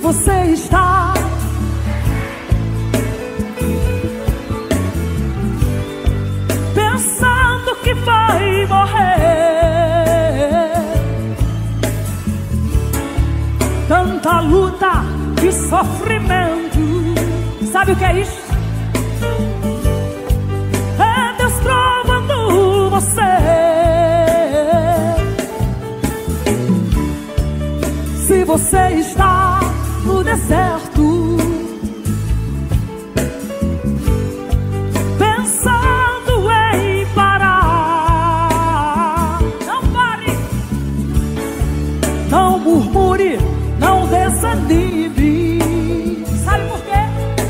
você está pensando que vai morrer, tanta luta e sofrimento, sabe o que é isso? É Deus provando você. Se você está no deserto, pensando em parar, não pare, não murmure, não desanime. Sabe por quê?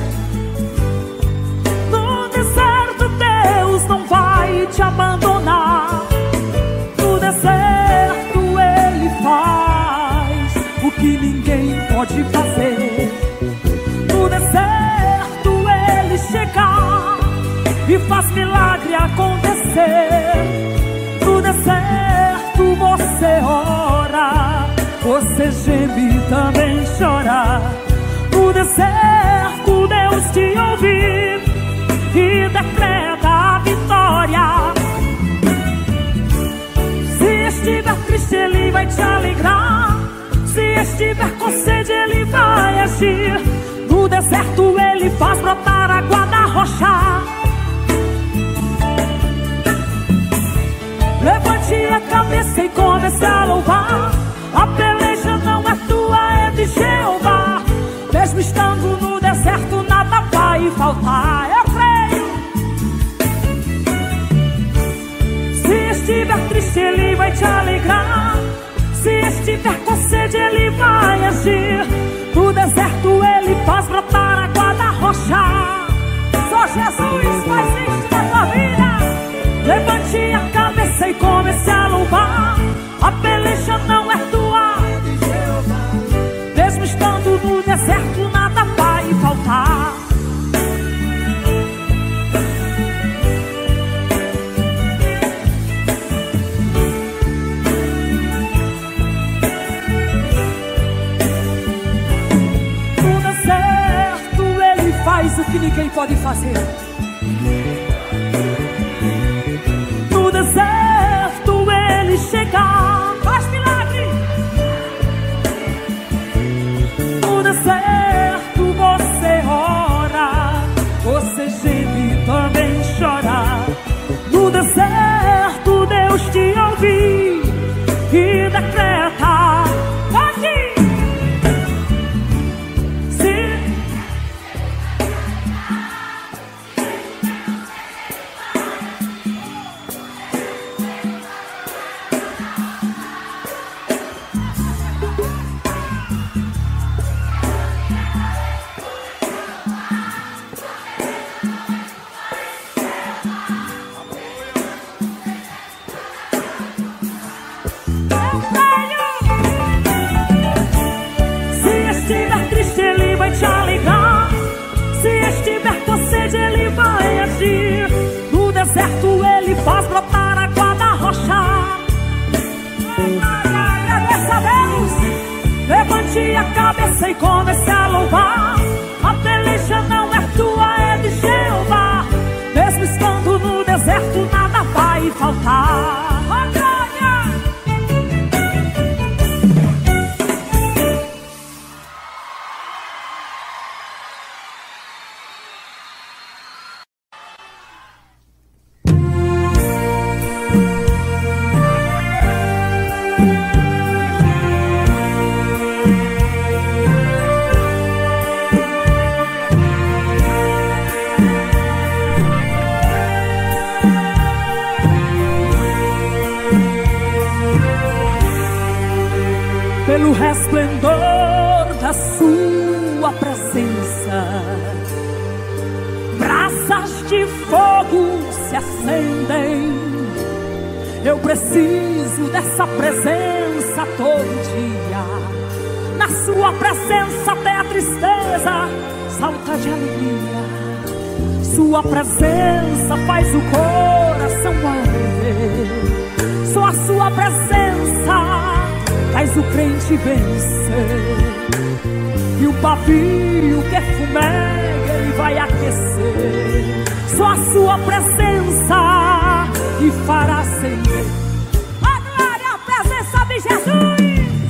No deserto Deus não vai te abandonar. No deserto Ele faz o que ninguém pode fazer. No deserto Ele chega e faz milagre acontecer. No deserto você ora, você geme e também chora. No deserto Deus te ouve e decreta a vitória. Se estiver triste Ele vai te alegrar. Se estiver com sede Ele vai agir. No deserto Ele faz brotar água da rocha. Levante a cabeça e comece a louvar. A peleja não é tua, é de Jeová. Mesmo estando no deserto nada vai faltar, eu creio. Se estiver triste Ele vai te alegrar. Se estiver com sede Ele vai agir. No deserto Ele faz brotar água da rocha. Só Jesus faz isso na tua vida. Levante a cabeça e comece a louvar. A peleja não é tua, é de Jeová. Mesmo estando no deserto nada vai faltar. No deserto Ele faz o que ninguém pode fazer. No deserto Ele chega, faz milagre. No deserto você ora, você geme e também chora. No deserto Deus te ouve e decreta. Pode! Ele vai agir. No deserto Ele faz brotar água da rocha. Agradeça a Deus. Levante a cabeça e comece a louvar. A peleja não é tua, é de Jeová. Mesmo estando no deserto nada vai faltar. Pelo resplendor da sua presença, brasas de fogo se acendem. Eu preciso dessa presença todo dia. Na sua presença até a tristeza salta de alegria. Sua presença faz o coração arder. Só a sua presença faz o crente vencer. E o pavio que fumega ele vai aquecer. Só a sua presença que fará acender. A glória, a presença de Jesus.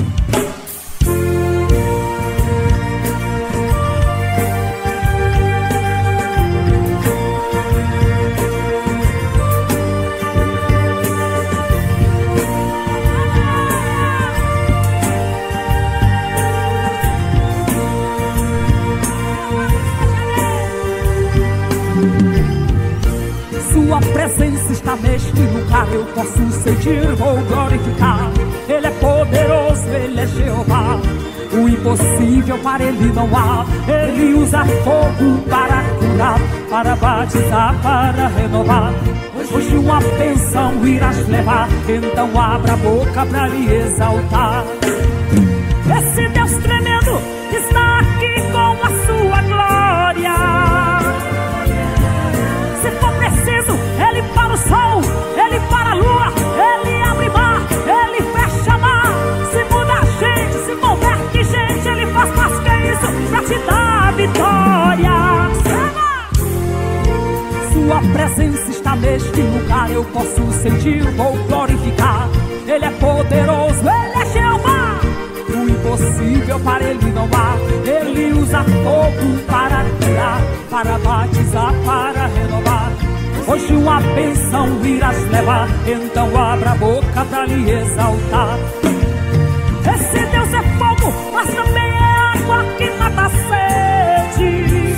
Sua presença está neste lugar, eu posso sentir, vou glorificar. Ele é poderoso, ele é Jeová. O impossível para ele não há. Ele usa fogo para curar, para batizar, para renovar. Hoje uma bênção irás levar, então abra a boca para lhe exaltar. Esse Deus tremendo está aqui com a sua glória. Se for preciso, ele para o sol, ele para a lua, ele abre mar, ele fecha mar. Se muda a gente, se converte gente, ele faz mais que isso pra te dar vitória. Sua presença está neste lugar, eu posso sentir, vou glorificar. Ele é poderoso, ele é Jeová. O impossível para ele não há. Ele usa fogo para curar, para batizar, para renovar. Hoje uma bênção irás levar, então abra a boca para lhe exaltar. Esse Deus é fogo, mas também é água que mata a sede.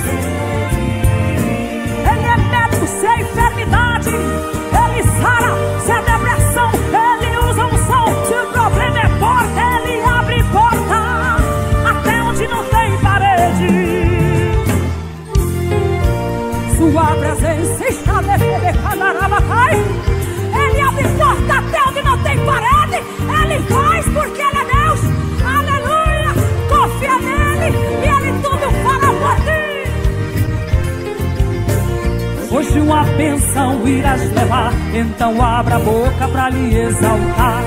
Ele é médico se é enfermidade, ele sara se é depressão, ele usa unção. Se o problema é porta, ele abre porta até onde não tem parede. Sua presença está nele, ele abre porta até onde não tem parede. Ele faz porque ele é Deus. Aleluia, confia nele e ele tudo fará por ti. Hoje uma bênção irás levar, então abra a boca para lhe exaltar.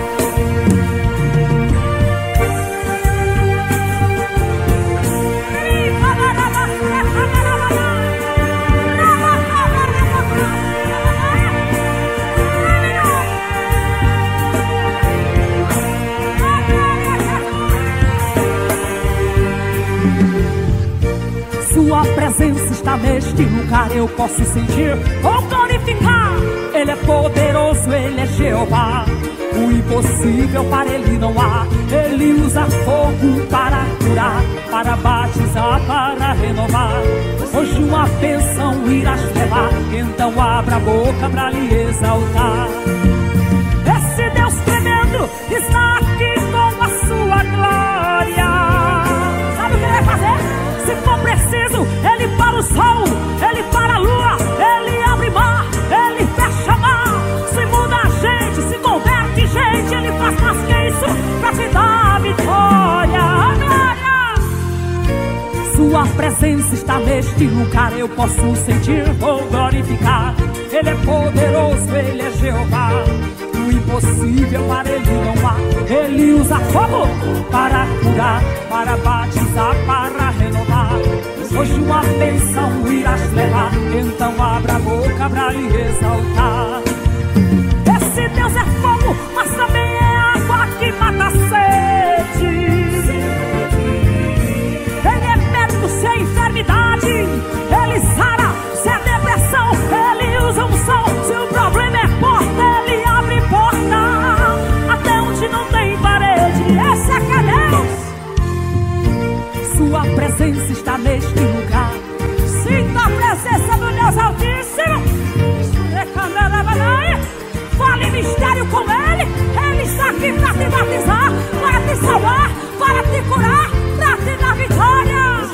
Sua presença está neste lugar, eu posso sentir, vou glorificar. Ele é poderoso, ele é Jeová. O impossível para ele não há. Ele usa fogo para curar, para batizar, para renovar. Hoje uma bênção irás levar, então abra a boca para lhe exaltar. Esse Deus tremendo está aqui com a sua glória. Sabe o que ele vai fazer? Se for preciso, ele para o sol, ele para a lua, ele abre mar, ele fecha mar. Se muda a gente, se converte gente, ele faz mais que isso pra te dar vitória. Glória! Sua presença está neste lugar, eu posso sentir, vou glorificar. Ele é poderoso, ele é Jeová. O impossível para ele não há. Ele usa fogo para curar, para batizar, para renovar. Hoje uma bênção irás levar, então abra a boca para lhe exaltar. Esse Deus é fogo, mas também é água que mata a sede. Ele é médico se é enfermidade, ele sara se é depressão, ele usa unção. Se o problema é porta, ele abre porta até onde não tem parede. Esse é que é Deus. Sua presença está neste lugar. Sinta a presença do Deus Altíssimo. Fale mistério com ele. Ele está aqui para te batizar, para te salvar, para te curar, para te dar vitória.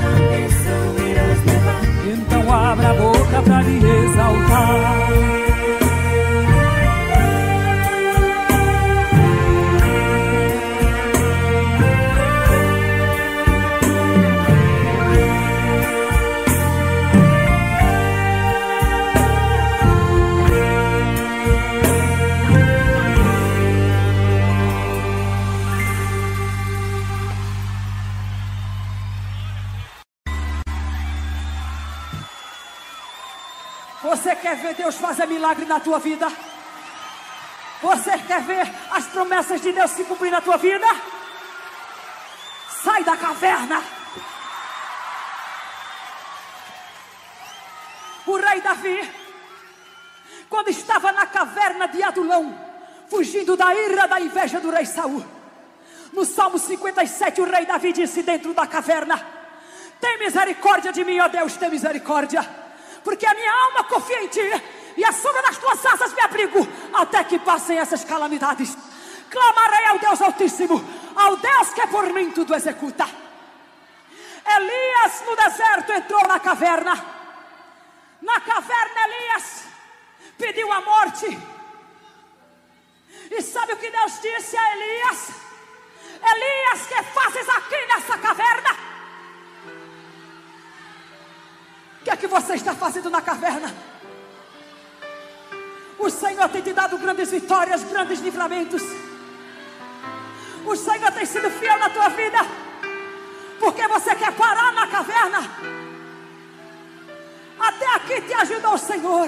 Então abra a boca para lhe exaltar. ver Deus fazer milagre na tua vida? Você quer ver as promessas de Deus se cumprir na tua vida? Sai da caverna. O rei Davi, quando estava na caverna de Adulão, fugindo da ira, da inveja do rei Saul, no Salmo 57, o rei Davi disse dentro da caverna: tem misericórdia de mim, ó Deus, tem misericórdia, porque a minha alma confia em ti, e a sombra das tuas asas me abrigo, até que passem essas calamidades. Clamarei ao Deus Altíssimo, ao Deus que por mim tudo executa. Elias no deserto entrou na caverna. Na caverna Elias pediu a morte. E sabe o que Deus disse a Elias? Elias, que fazes aqui nessa caverna? O que é que você está fazendo na caverna? O Senhor tem te dado grandes vitórias, grandes livramentos. O Senhor tem sido fiel na tua vida. Porque você quer parar na caverna? Até aqui te ajudou o Senhor.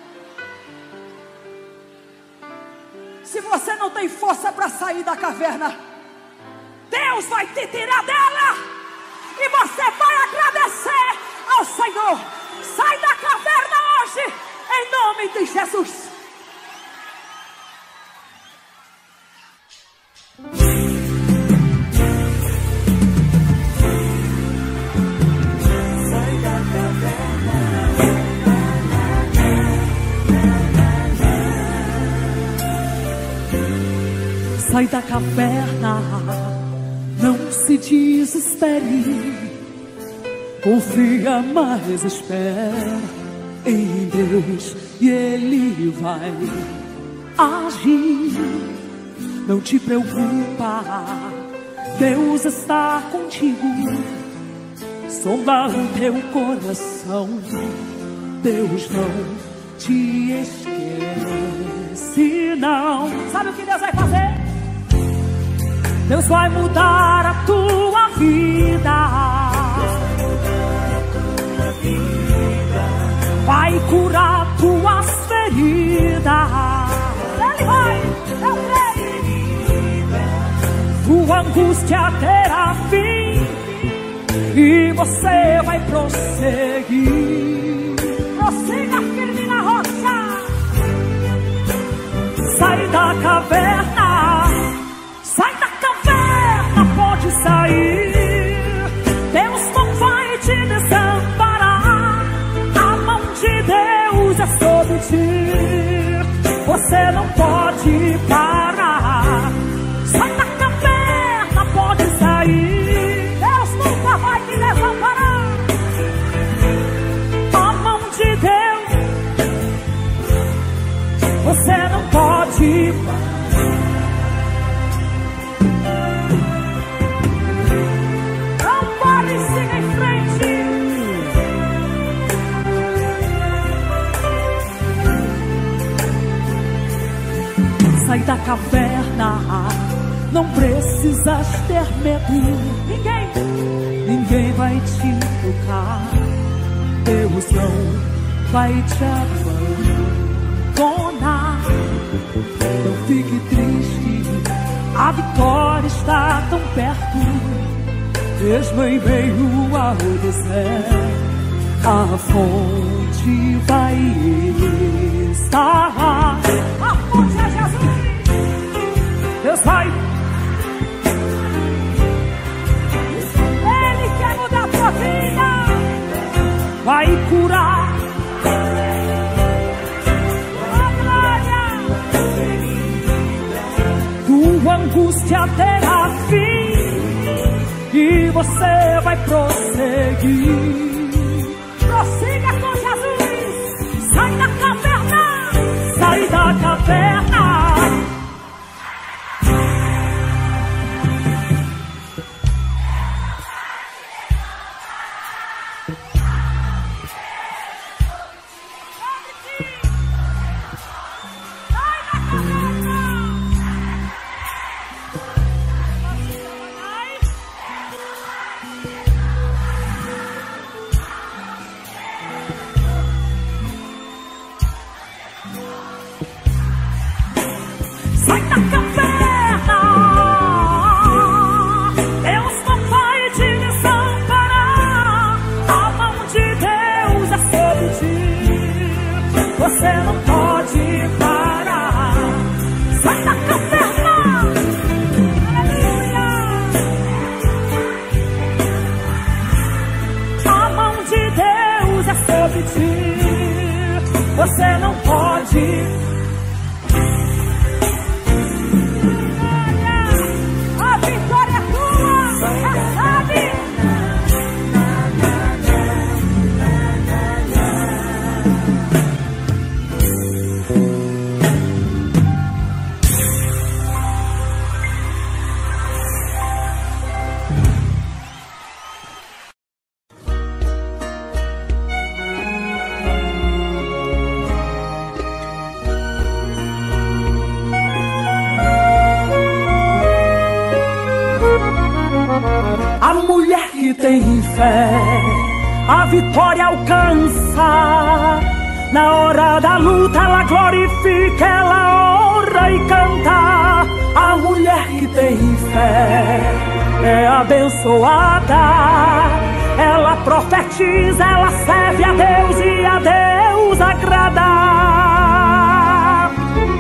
Se você não tem força para sair da caverna, Deus vai te tirar dela, e você vai agradecer ao Senhor. Sai da caverna hoje, em nome de Jesus. Sai da caverna, não se desespere, confia, mas espera em Deus e Ele vai agir. Não te preocupa, Deus está contigo, sonda o teu coração, Deus não te esquece não. Sabe o que Deus vai fazer? Deus vai mudar a tua vida, vai curar tuas feridas. Ele vai, eu creio. Tua angústia terá fim e você vai prosseguir. Prossiga firme na rocha. Sai da caverna, sai da caverna, pode sair. Deus não vai te desamparar, a mão de Deus é sobre ti. Você não pode parar. Sai da caverna, pode sair. Deus nunca vai te desamparar, a mão de Deus. Você não pode parar. Sai da caverna, não precisas ter medo. Ninguém vai te tocar. Deus não vai te abandonar. Não fique triste, a vitória está tão perto. Mesmo em meio ao deserto, a fonte vai estar lá. A fonte é Jesus. Deus vai. Ele quer mudar a tua vida, vai curar a glória. Tua angústia terá fim e você vai prosseguir. Prossiga com Jesus. Sai da caverna, sai da caverna. sai da caverna. Deus não vai te desamparar. A mão de Deus é sobre ti. Você não pode parar. Sai da caverna. Aleluia. A mão de Deus é sobre ti. Você não pode. A vitória é tua. Recebe. A mulher que tem fé, a vitória alcança. Na hora da luta ela glorifica, ela ora e canta. A mulher que tem fé é abençoada. Ela profetiza, ela serve a Deus e a Deus agrada.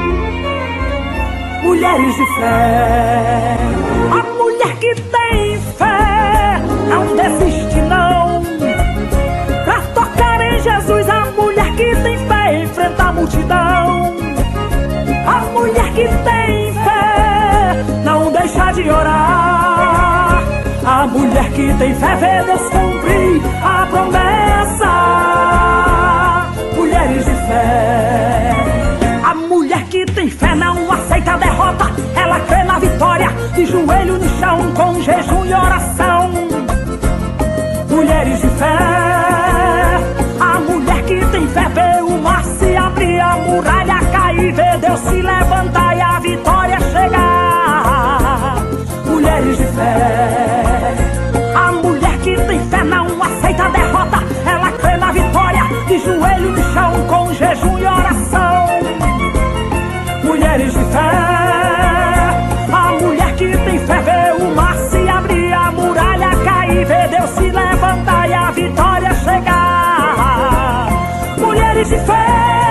Mulheres de fé, a mulher que tem fé não desiste não. Pra tocar em Jesus, a mulher que tem fé enfrenta a multidão. A mulher que tem fé não deixa de orar. A mulher que tem fé vê Deus cumprir a promessa. Mulheres de fé, a mulher que tem fé não aceita a derrota. Ela crê na vitória, de joelho no chão, com jejum e oração. Mulheres de fé, a mulher que tem fé vê o mar se abrir, a muralha cair, vê Deus se levantar e a vitória chegar. Mulheres de fé, a mulher que tem fé não aceita a derrota. Ela crê na vitória, de joelho no chão, com jejum e oração. Mulheres de fé, a mulher que tem fé vê o mar se abrir, a muralha cair, vê Deus se levantar e a vitória chegar. Mulheres de fé.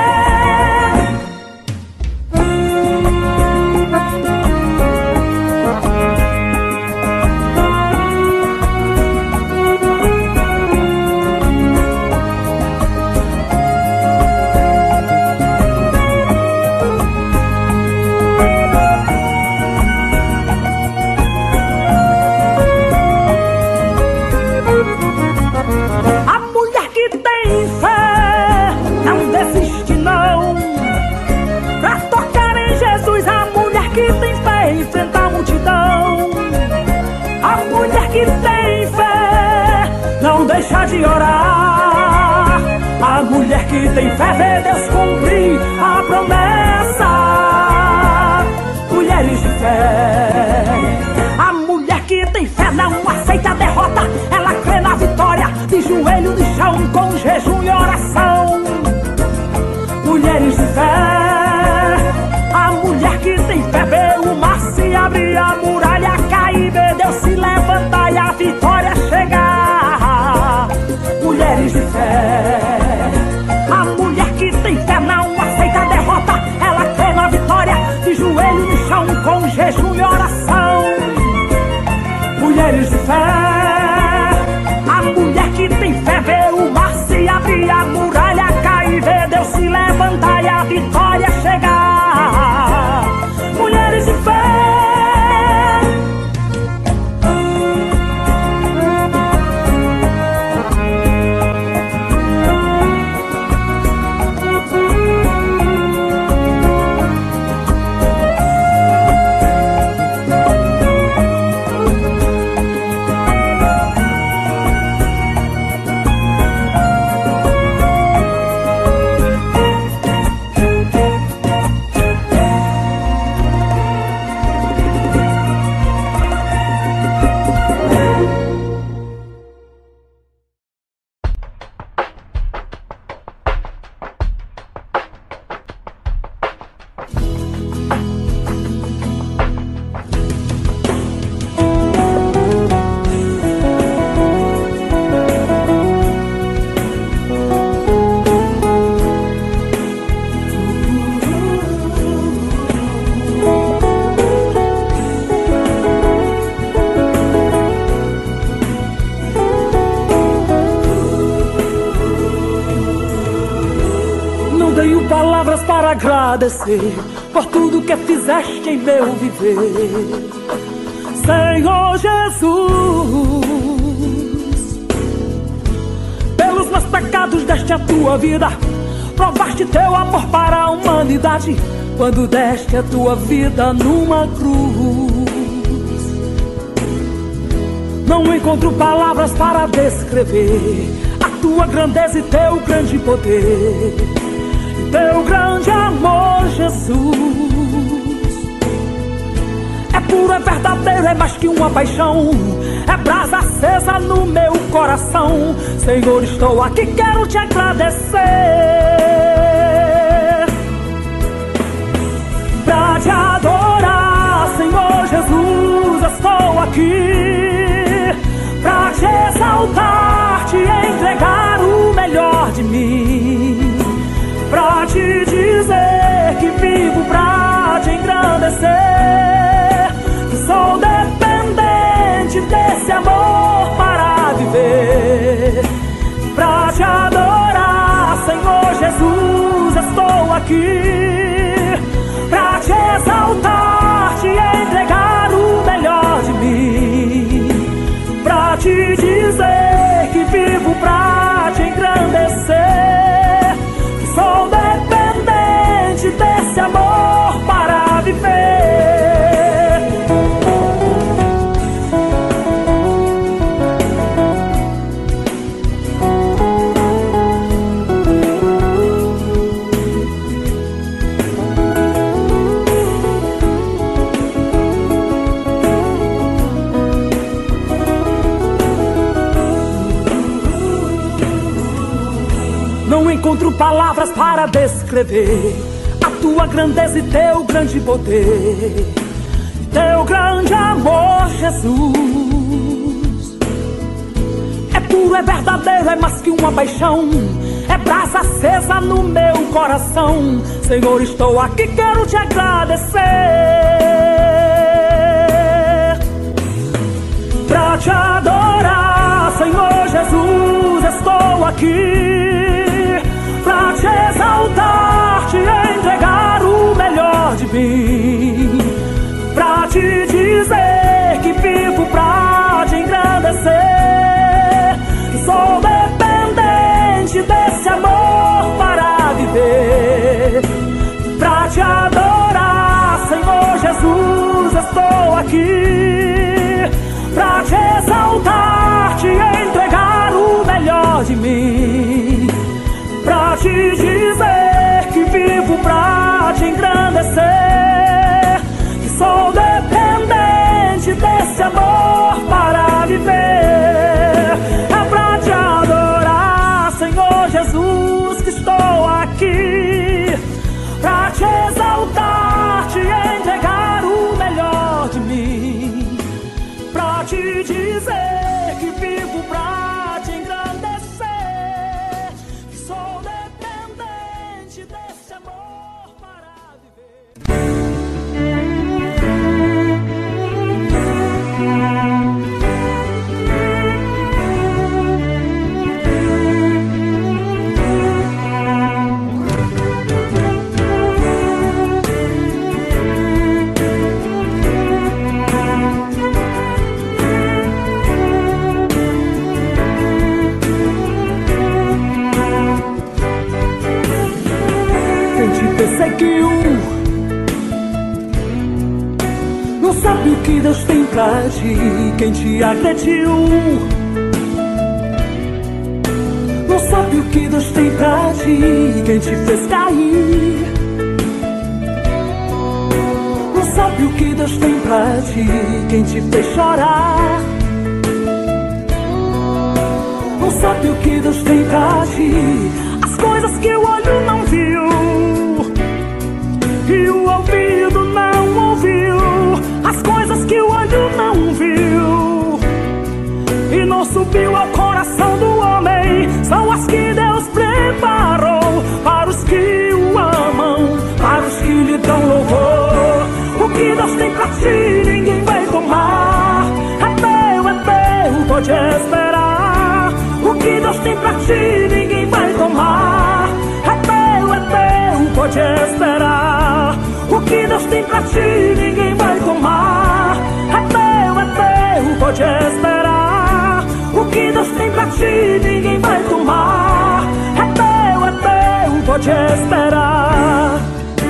Enfrenta a multidão. A mulher que tem fé não deixa de orar. A mulher que tem fé vê Deus cumprir a promessa. Mulheres de fé, a mulher que tem fé não aceita a derrota. Ela crê na vitória, de joelho no chão, com jejum e oração. Mulheres de fé, a mulher que tem fé vê o mar se abrir, a muralha cair, vê Deus se levantar e a vitória chegar. Mulheres de fé, a mulher que tem fé não aceita a derrota. Ela crê na vitória, de joelho no chão, com jejum e oração. Mulheres de fé, a mulher que tem fé vê o mar se abrir, a muralha cair, vê Deus se levantar e a vitória chegar. Mulheres de fé. para agradecer por tudo que fizeste em meu viver. Senhor Jesus, pelos meus pecados deste a tua vida, provaste teu amor para a humanidade, quando deste a tua vida numa cruz. Não encontro palavras para descrever a tua grandeza e teu grande poder, teu grande amor, Jesus. É puro, é verdadeiro, é mais que uma paixão, é brasa acesa no meu coração. Senhor, estou aqui, quero te agradecer. Pra te adorar, Senhor Jesus, estou aqui. Pra te exaltar, te entregar o melhor de mim. Pra te dizer que vivo pra te engrandecer, que sou dependente desse amor para viver. Pra te adorar, Senhor Jesus, estou aqui. Pra te exaltar, te entregar o melhor de mim. Pra te dizer que vivo pra te engrandecer, sou dependente desse amor para viver. Não encontro palavras para descrever a tua grandeza e teu grande poder, teu grande amor, Jesus. É puro, é verdadeiro, é mais que uma paixão, é brasa acesa no meu coração. Senhor, estou aqui, quero te agradecer. Pra te adorar, Senhor Jesus, estou aqui. Pra te exaltar, te entregar o melhor de mim. Pra te dizer que vivo pra te engrandecer, que sou dependente desse amor para viver. Pra te adorar, Senhor Jesus, estou aqui. Pra te exaltar, te entregar o melhor de mim. Pra te dizer que vivo pra te engrandecer, que sou dependente desse amor para viver. É pra te adorar, Senhor Jesus, que estou aqui. Pra te exaltar, te entregar o melhor de mim. Pra te dizer que vivo pra te engrandecer, que sou dependente desse amor para viver. Perseguiu, não sabe o que Deus tem pra ti. Quem te agrediu, não sabe o que Deus tem pra ti. Quem te fez cair, não sabe o que Deus tem pra ti. Quem te fez chorar, não sabe o que Deus tem pra ti. As coisas que o olho não viu, que o ouvido não ouviu, as coisas que o olho não viu e não subiu ao coração do homem, são as que Deus preparou para os que o amam, para os que lhe dão louvor. O que Deus tem pra ti ninguém vai tomar, é teu, pode esperar. O que Deus tem pra ti ninguém vai tomar, é teu, pode esperar. que Deus tem pra ti ninguém vai tomar. É teu, pode esperar. O que Deus tem pra ti ninguém vai tomar. É teu, pode esperar.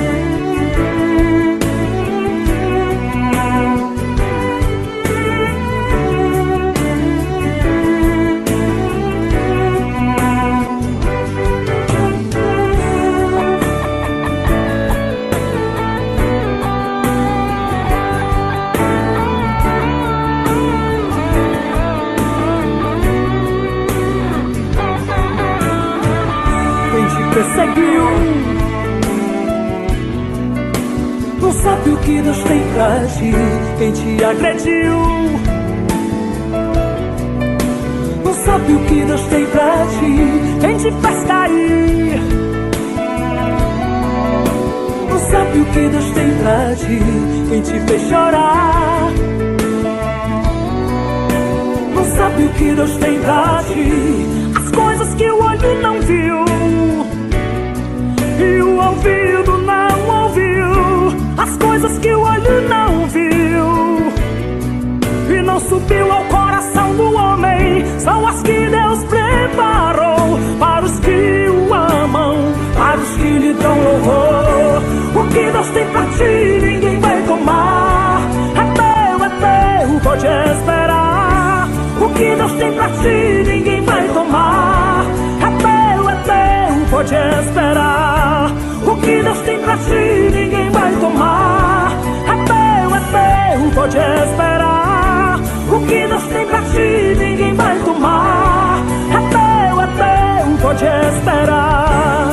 Perseguiu, não sabe o que Deus tem pra ti. Quem te agrediu, não sabe o que Deus tem pra ti. Quem te fez cair, não sabe o que Deus tem pra ti. Quem te fez chorar, não sabe o que Deus tem pra ti. As coisas que o olho não viu e o ouvido não ouviu, as coisas que o olho não viu e não subiu ao coração do homem, são as que Deus preparou para os que o amam, para os que lhe dão louvor. O que Deus tem pra ti ninguém vai tomar. É teu, pode esperar. O que Deus tem pra ti ninguém vai tomar. É teu, pode esperar. O que Deus tem pra ti ninguém vai tomar. É teu, pode esperar. O que Deus tem pra ti ninguém vai tomar. É teu, pode esperar.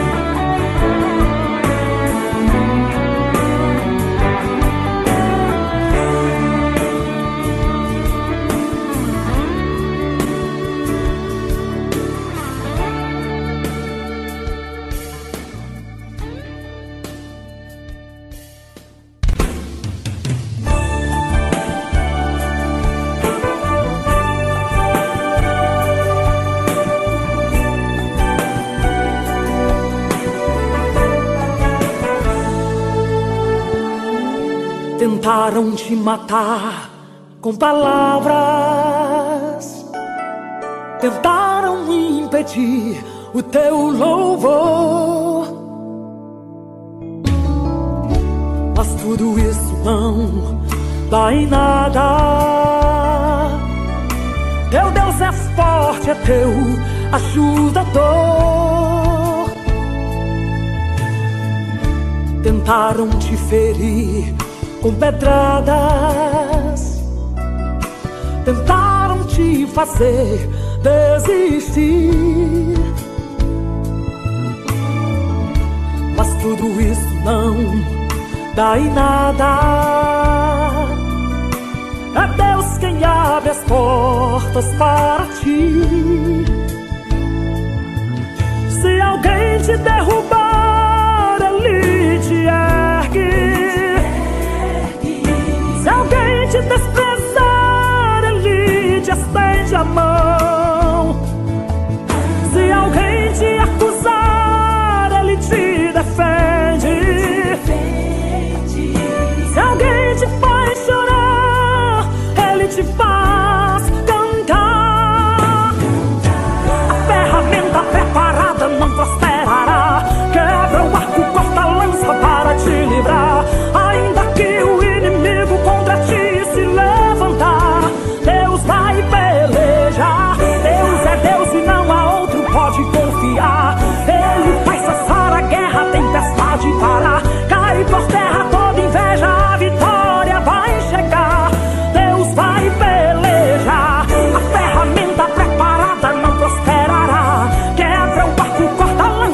Tentaram te matar com palavras, tentaram impedir o teu louvor, mas tudo isso não dá em nada. Teu Deus é forte, é teu ajudador. Tentaram te ferir com pedradas, tentaram te fazer desistir, mas tudo isso não dá em nada. É Deus quem abre as portas para ti. Se alguém te derrubar, Ele te ergue. Se alguém te desprezar, Ele te estende a mão. Se alguém te acusar, Ele te defende. Se alguém te faz chorar, Ele te faz cantar. A ferramenta preparada não prosperará. Quebra o arco, corta a lança para te livrar. Ainda que o inimigo contra ti se levantar, Deus vai pelejar. Deus é Deus e não há outro, pode confiar. Ele vai cessar a guerra, a tempestade parar. Cai por terra toda inveja, a vitória vai chegar. Deus vai pelejar. A ferramenta preparada não prosperará. Quebra o barco, corta a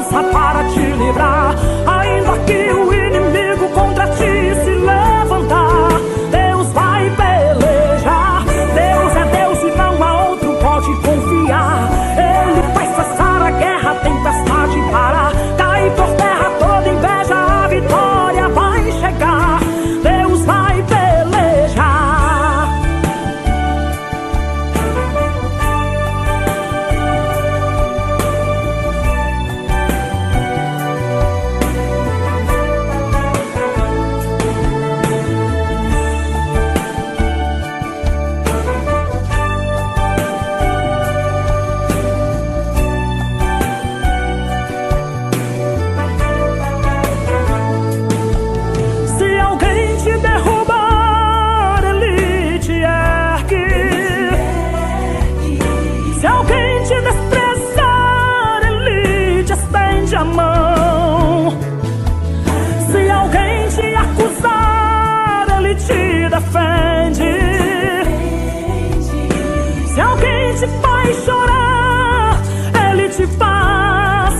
te acusar, Ele te defende. Se alguém te faz chorar, Ele te faz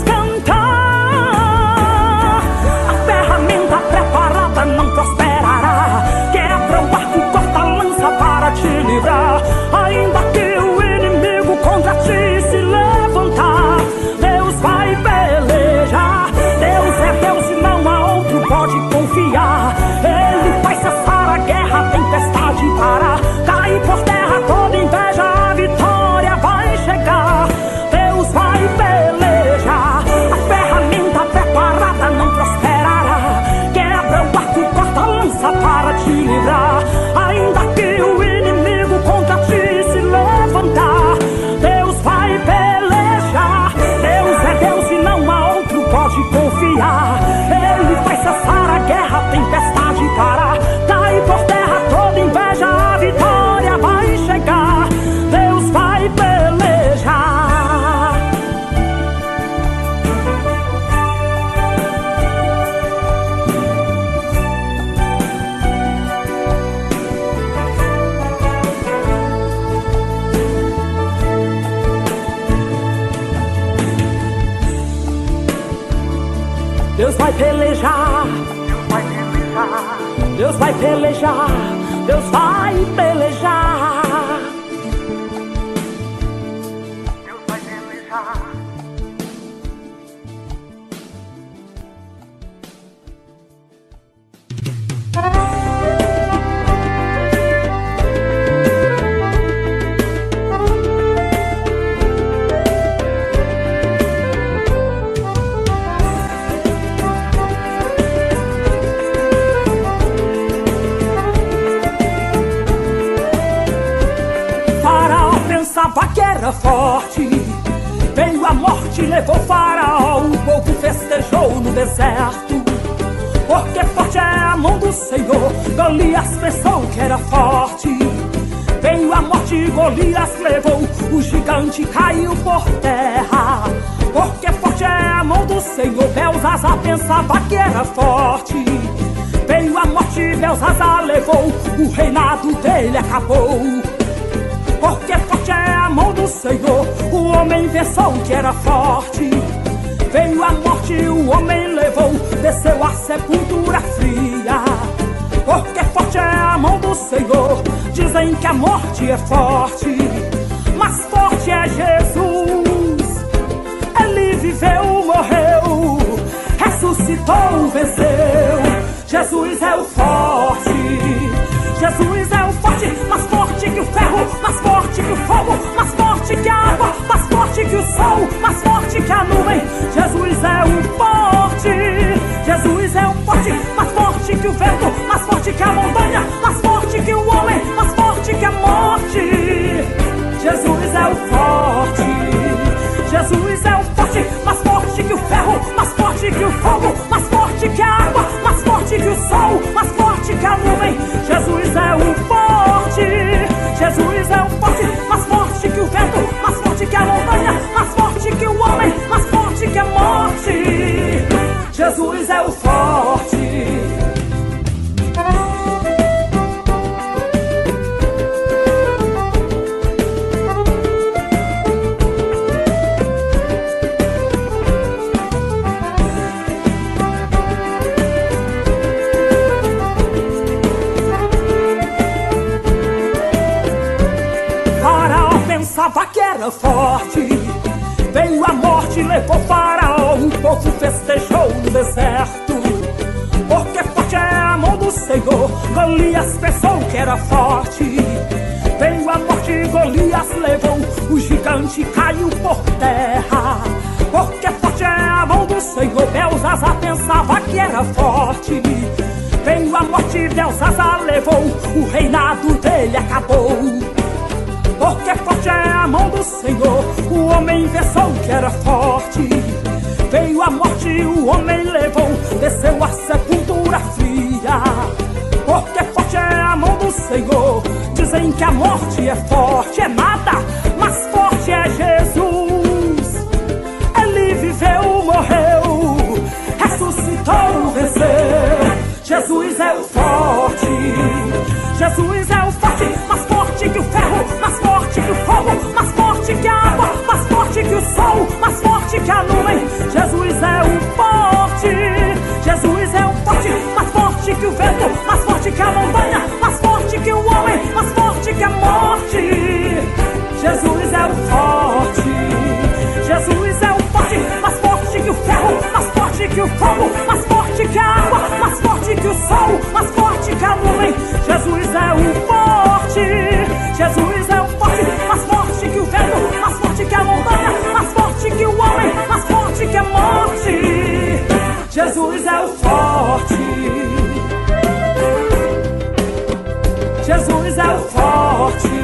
cantar. A ferramenta preparada não prosperará. Quebra o arco, corta a lança para te livrar. Ainda que o inimigo contra ti se levantar, Deus vai pelejar. Deus é Deus e não há outro, pode confiar. Ele vai cessar a guerra, a tempestade parar. Cair por terra toda inveja, a vitória vai chegar. Deus vai pelejar. A ferramenta preparada não prosperará. Quebra o arco, corta a lança para te livrar. Ainda que o inimigo contra ti se levantar, Deus vai pelejar. Deus é Deus e não há outro, pode confiar. Ele vai cessar a guerra, a tempestade parar. Cair por terra toda inveja, a vitória vai chegar. Deus vai pelejar. Deus vai pelejar. Deus vai pelejar. Deus vai pelejar. Deus vai pelejar. Pensava que era forte, veio a morte, levou Faraó. O povo festejou no deserto, porque forte é a mão do Senhor. Golias pensou que era forte, veio a morte, Golias levou. O gigante caiu por terra, porque forte é a mão do Senhor. Belzazar pensava que era forte, veio a morte, Belzazar levou. O reinado dele acabou, porque forte é a mão do Senhor. O homem pensou que era forte, veio a morte, o homem levou. Desceu a sepultura fria, porque forte é a mão do Senhor. Dizem que a morte é forte, mas forte é Jesus. Ele viveu, morreu, ressuscitou, venceu. Jesus é o forte. Jesus é o forte, mais forte que o ferro, mais forte que o fogo, mais forte que a água, mais forte que o sol, mais forte que a nuvem. Jesus é o forte. Jesus é o forte, mais forte que o vento, mais forte que a montanha, mais forte que o homem, mais forte que a morte. Jesus é o forte. Jesus é o forte, mais forte que o ferro, mais forte que o fogo, mais forte que a água, mais forte que o sol, mais forte que a nuvem. Jesus é o forte. Jesus é o forte, mais forte que o vento, mais forte que a montanha, mais forte que o homem, mais forte que a morte. Jesus é o forte. Pensava que era forte, veio a morte, levou Faraó. O povo festejou no deserto, porque forte é a mão do Senhor. Golias pensou que era forte, veio a morte, Golias levou. O gigante caiu por terra, porque forte é a mão do Senhor. Belzazar pensava que era forte, veio a morte, Belzazar levou. O reinado dele acabou, porque forte é a mão do Senhor. O homem pensou que era forte, veio a morte, o homem levou. Desceu a sepultura fria, porque forte é a mão do Senhor. Dizem que a morte é forte, é nada, mas forte é Jesus. Ele viveu, morreu, ressuscitou, venceu. Jesus é o forte. Jesus é o forte, mais forte que o ferro, mais forte que o fogo, mais forte que a água, mais forte que o sol, mais forte que a nuvem. Jesus é o forte. Jesus é o forte, mais forte que o vento, mais forte que a montanha, mais forte que o homem, mais forte que a morte. Jesus é o forte. Jesus é o forte, mais forte que o ferro, mais forte que o fogo, mais forte que a água, mais forte que o sol, mais forte que a nuvem. Jesus é o forte. Jesus é o forte, mais forte que o vento, mais forte que a montanha, mais forte que o homem, mais forte que a morte. Jesus é o forte. Jesus é o forte.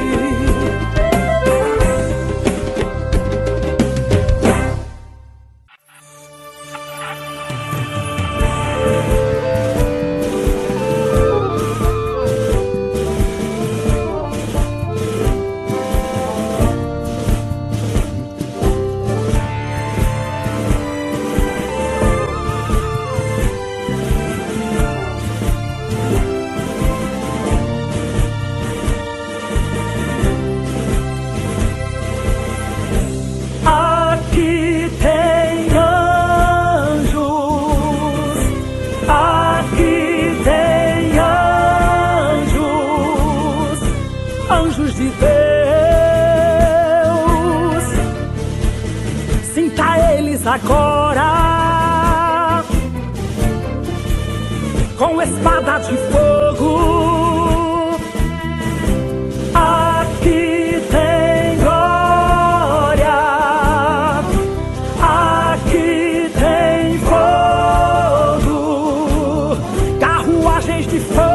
Anjos de Deus, sinta eles agora com espada de fogo. Aqui tem glória, aqui tem fogo, carruagens de fogo,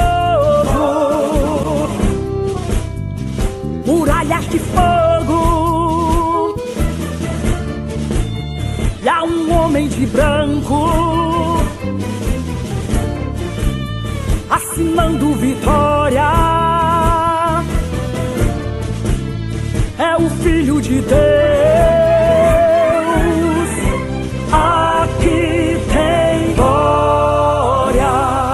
muralhas de fogo, e há um homem de branco assinando vitória. É o Filho de Deus. Aqui tem glória.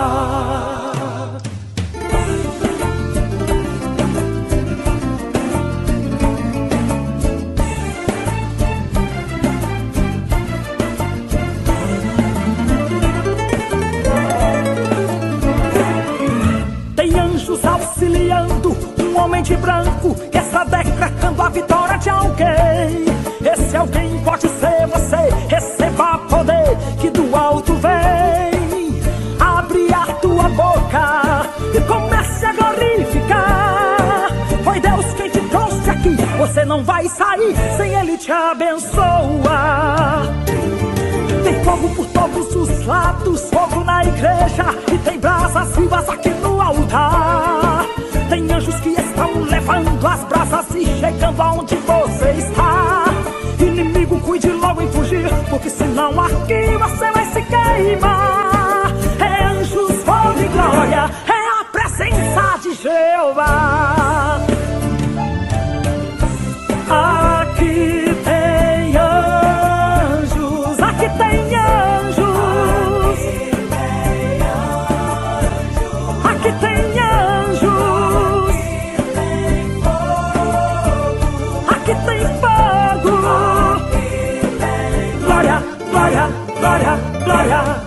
Tem anjos auxiliando um homem de branco que está decretando a vitória de alguém. Esse alguém pode ser você. Receba poder que do alto vem. Abre a tua boca e comece a glorificar. Foi Deus quem te trouxe aqui. Você não vai sair sem Ele te abençoar. Tem fogo por todos os lados, fogo na igreja, e tem brasas vivas aqui no altar. Tem anjos que estão levando as brasas e chegando aonde você está. Inimigo, cuide logo em fugir, porque senão aqui você vai se queimar. É anjos, fogo e glória, é a presença de Jeová. Aqui tem anjos, aqui tem anjos, aqui tem anjos, aqui tem fogo. Glória, glória, glória, glória.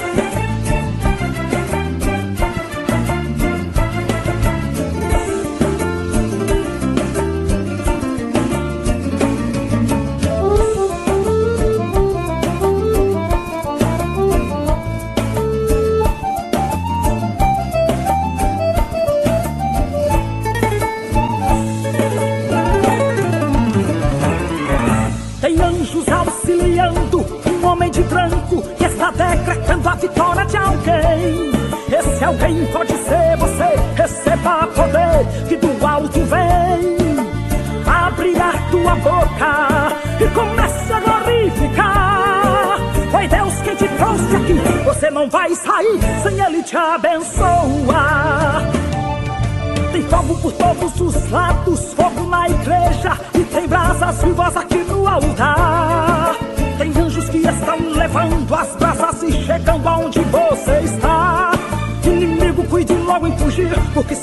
Tem anjos auxiliando um homem de branco que está decretando a vitória de alguém. Esse alguém pode ser você. Receba poder que do alto vem. Abre a tua boca e comece a glorificar. Foi Deus quem te trouxe aqui. Você não vai sair sem Ele te abençoar. Tem fogo por todos os lados, fogo na igreja, e tem brasas vivas aqui no altar. Tem anjos que estão levando as brasas e chegando aonde você está.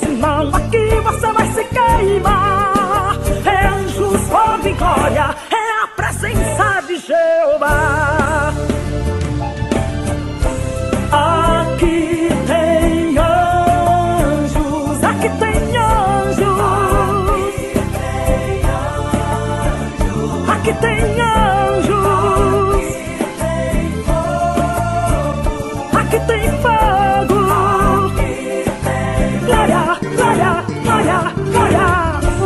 senão aqui você vai se queimar. É anjos, fogo e glória, é a presença de Jeová. Aqui tem anjos, aqui tem anjos, aqui tem anjos, aqui tem fogo. Glória, glória, glória, glória.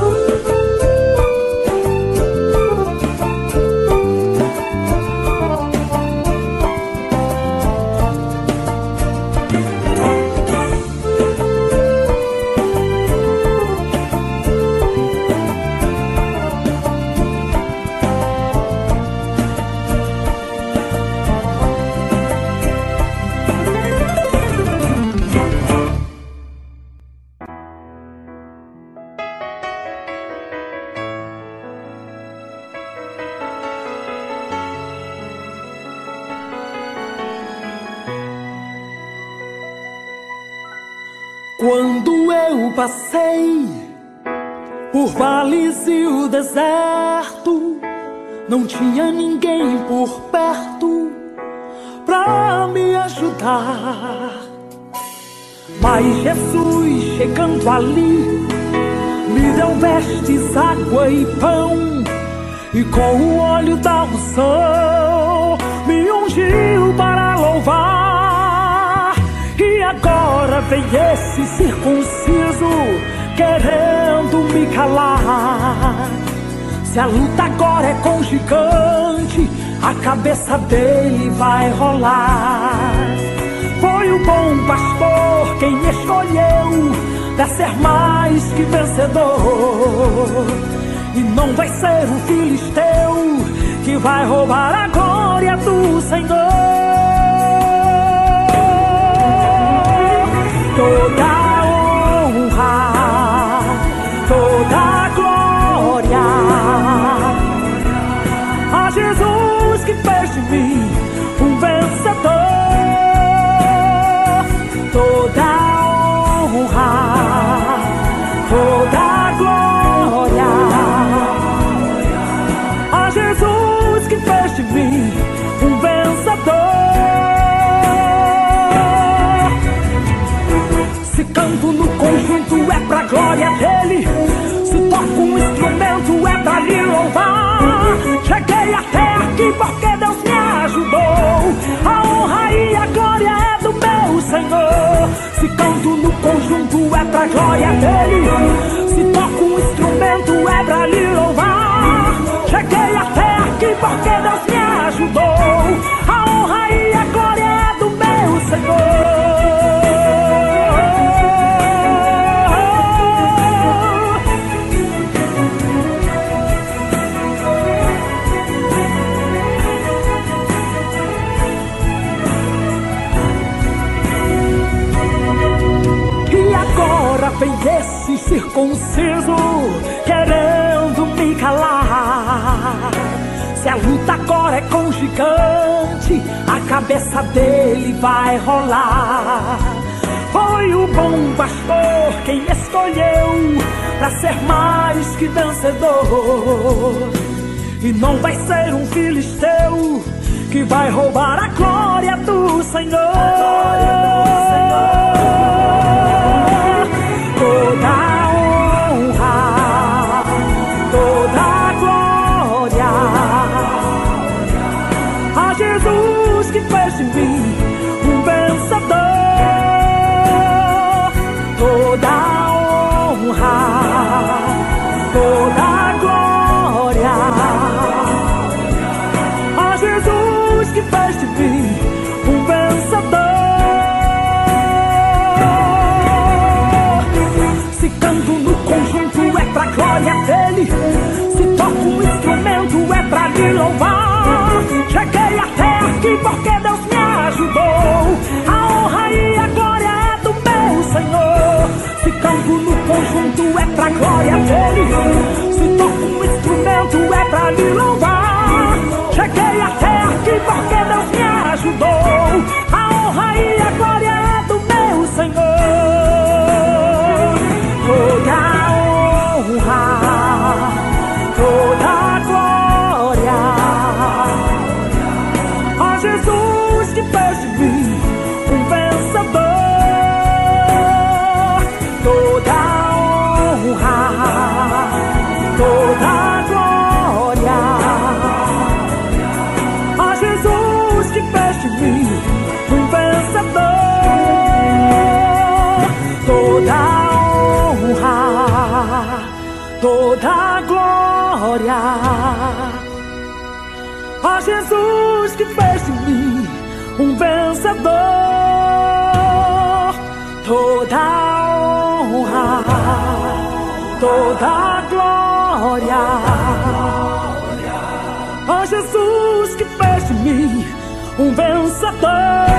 Quando eu passei por vales e o deserto, não tinha ninguém por perto pra me ajudar. Mas Jesus, chegando ali, me deu vestes, água e pão, e com o óleo da unção me ungiu para louvar. E agora vem esse circunciso querendo me calar. Se a luta agora é com o gigante, a cabeça dele vai rolar. Foi o bom pastor quem me escolheu pra ser mais que vencedor. E não vai ser um filisteu que vai roubar a glória do Senhor. Toda honra, toda glória a Jesus que fez de mim um vencedor. Toda honra, toda glória a Jesus que fez de mim um vencedor. Se canto no conjunto é pra glória dele, se toco um instrumento é pra lhe louvar. Cheguei até aqui porque Deus me ajudou, a honra e a glória é do meu Senhor. Se canto no conjunto é pra glória dele, se toco um instrumento é pra lhe louvar. Cheguei até aqui porque Deus me ajudou, a honra e a glória é do meu Senhor. Vem esse circunciso querendo me calar. Se a luta agora é com o gigante, a cabeça dele vai rolar. Foi o bom pastor quem me escolheu pra ser mais que vencedor. E não vai ser um filisteu que vai roubar a glória do Senhor. Toda honra, toda glória a Jesus que fez de mim um vencedor. Toda honra, toda glória a Jesus que fez de mim um vencedor. toda honra, toda glória a Jesus que fez de mim um vencedor. Toda honra, toda glória a Jesus que fez de mim um vencedor.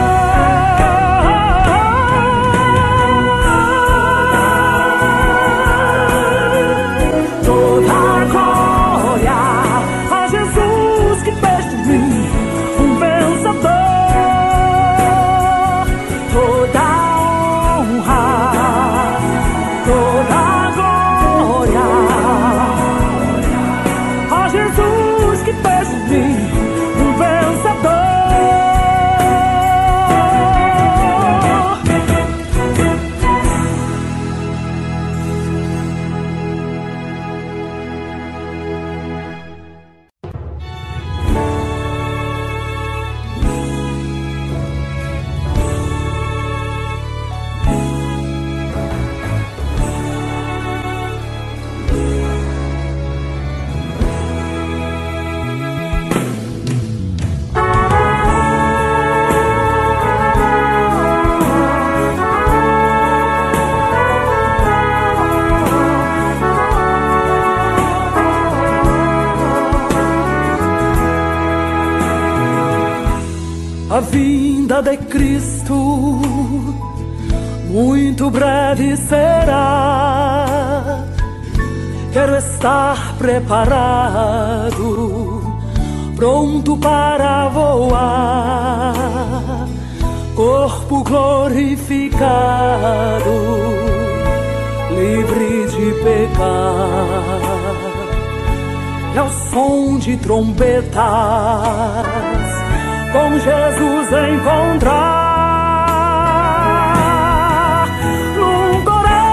A vinda de Cristo muito breve será. Quero estar preparado, pronto para voar, corpo glorificado, livre de pecar. E ao som de trombetas com Jesus encontrar, num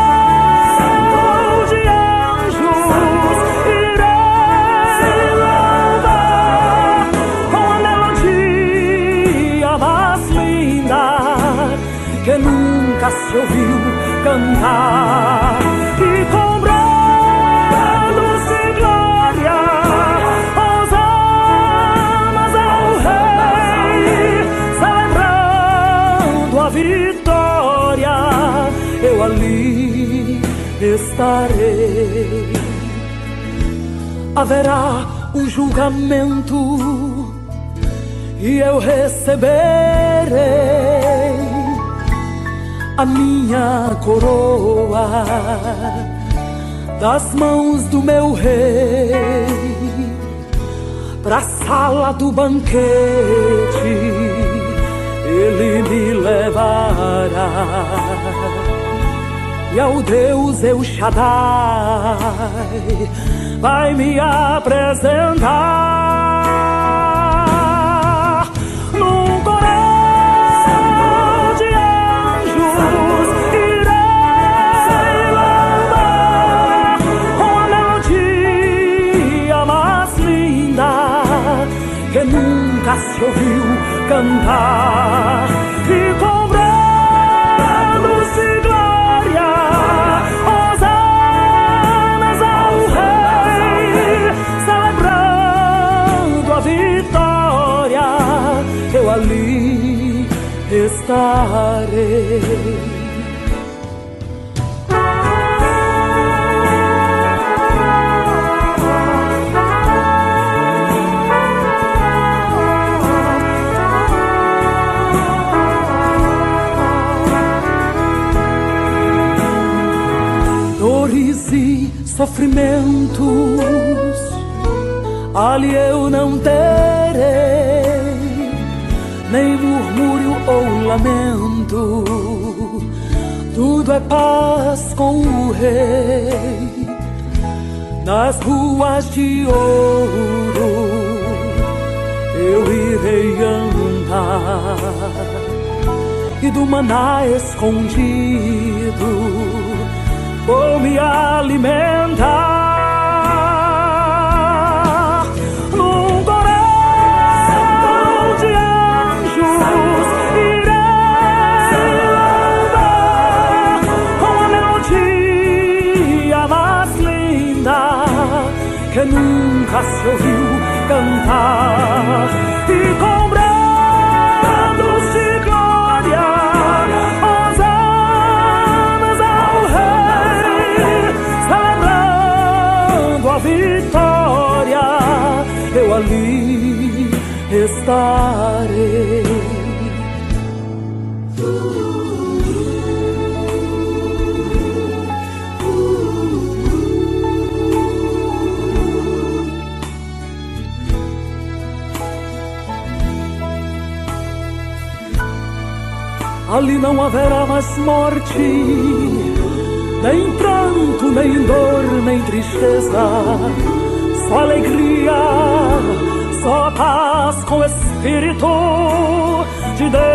coral de anjos irei louvar, com a melodia mais linda que nunca se ouviu cantar, e com brados de glória vitória, eu ali estarei. Haverá um julgamento e eu receberei a minha coroa das mãos do meu rei, pra sala do banquete Ele me levará, e ao Deus El Shaddai vai me apresentar, num coral de anjos irei louvar, com a melodia mais linda que nunca se ouviu cantar, e com brados de glória, hosanas ao Rei, celebrando a vitória, eu ali estarei. E sofrimentos ali eu não terei, nem murmúrio ou lamento, tudo é paz com o Rei. Nas ruas de ouro eu irei andar, e do maná escondido vou me alimentar, num coral de anjos irei louvar, com a nunca se ouviu cantar. E com brados de glória, hosanas ao Rei, celebrando a vitória, eu ali estarei. Ali não haverá mais morte, nem pranto, nem dor, nem tristeza, só alegria, só paz com o Espírito de Deus.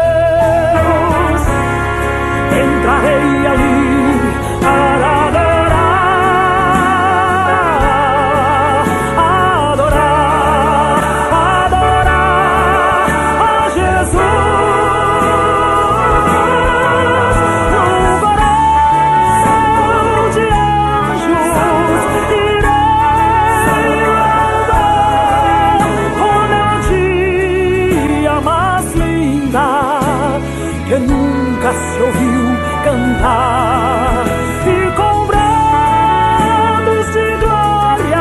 Entrarei ali para se ouviu cantar. E com brados de glória,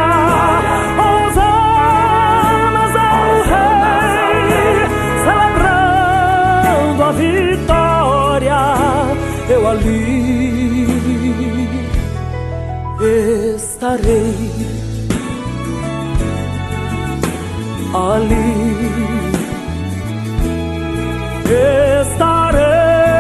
hosanas ao Rei, celebrando a vitória, eu ali estarei. Ali estarei.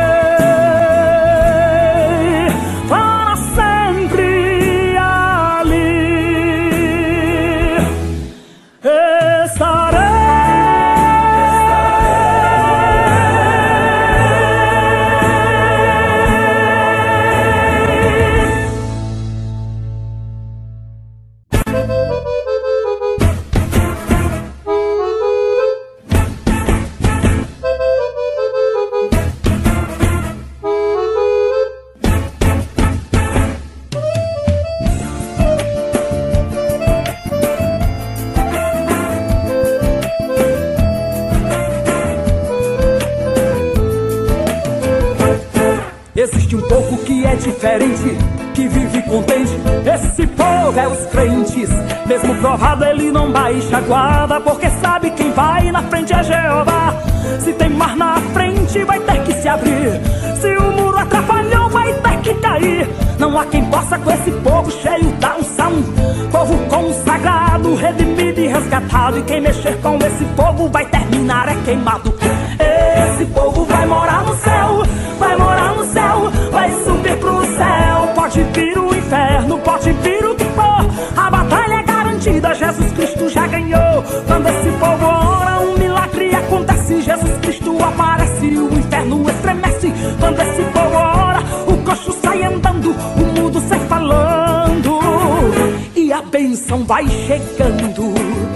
Existe um povo que é diferente, que vive contente. Esse povo é os crentes. Mesmo provado ele não baixa a guarda, porque sabe quem vai na frente é Jeová. Se tem mar na frente vai ter que se abrir, se o muro atrapalhou vai ter que cair. Não há quem possa com esse povo cheio da unção, povo consagrado, redimido e resgatado. E quem mexer com esse povo vai terminar é queimado. Esse povo vai morar no céu, vai morar no céu, vai subir pro céu. Pode vir o inferno, pode vir o que for, a batalha é garantida, Jesus Cristo já ganhou. Quando esse povo ora, um milagre acontece, Jesus Cristo aparece, o inferno estremece. Quando esse povo ora, o coxo sai andando, o mudo sai falando, e a bênção vai chegando.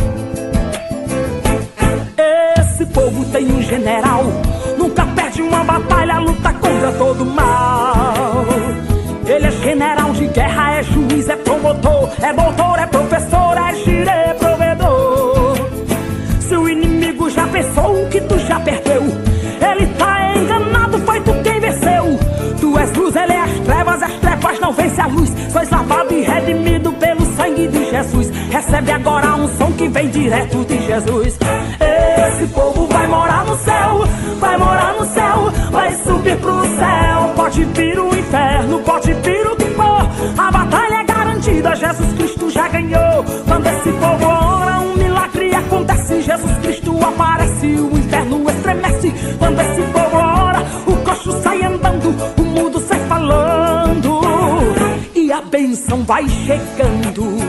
Esse povo tem um general, nunca perde uma batalha, luta contra todo mal. Ele é general de guerra, é juiz, é promotor, é doutor, é professor, é gire, é provedor. Se o inimigo já pensou que tu já perdeu, ele tá enganado, foi tu quem venceu. Tu és luz, ele é as trevas não vence a luz. Sois lavado e redimido pelo sangue de Jesus. Recebe agora a unção que vem direto de Jesus. Esse povo vai morar no céu, vai morar no céu, vai subir pro céu. Pode vir o inferno, pode vir o que for, a batalha é garantida, Jesus Cristo já ganhou. Quando esse povo ora, um milagre acontece, Jesus Cristo aparece, o inferno estremece. Quando esse povo ora, o coxo sai andando, o mudo sai falando, e a bênção vai chegando.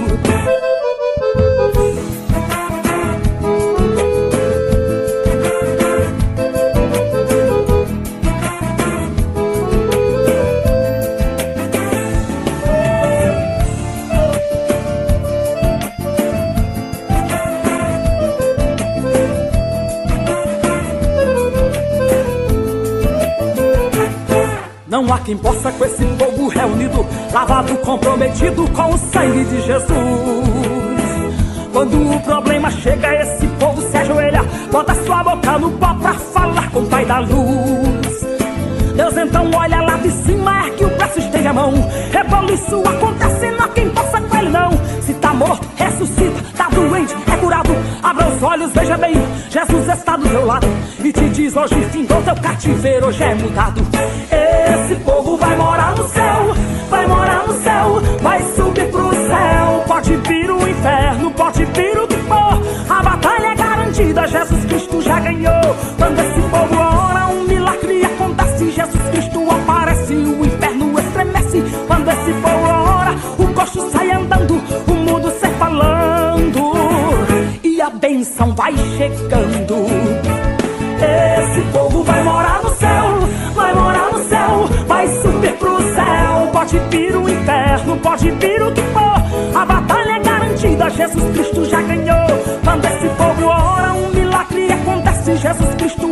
Não há quem possa com esse povo reunido, lavado, comprometido com o sangue de Jesus. Quando o problema chega, esse povo se ajoelha, bota sua boca no pó pra falar com o Pai da Luz. Deus então olha lá de cima, é que o braço estende a mão. Reboliço acontece, não há quem possa com ele não. Se tá morto, ressuscita, tá doente, é curado. Abra os olhos, veja bem, Jesus está do teu lado e te diz: hoje findou teu cativeiro, hoje é mudado. Esse povo vai morar no céu, vai morar no céu, vai subir pro céu. Pode vir o inferno, pode vir o que for, a batalha é garantida, Jesus Cristo já ganhou. Quando esse povo ora, um milagre acontece, Jesus Cristo aparece, o inferno estremece. Quando esse povo ora, o coxo sai andando, o mudo sai falando e a bênção vai chegando. Esse povo vai morar no céu, vai morar no céu, vai subir pro céu. Pode vir o inferno, pode vir o que for, a batalha é garantida, Jesus Cristo já ganhou. Quando esse povo ora, um milagre acontece, Jesus Cristo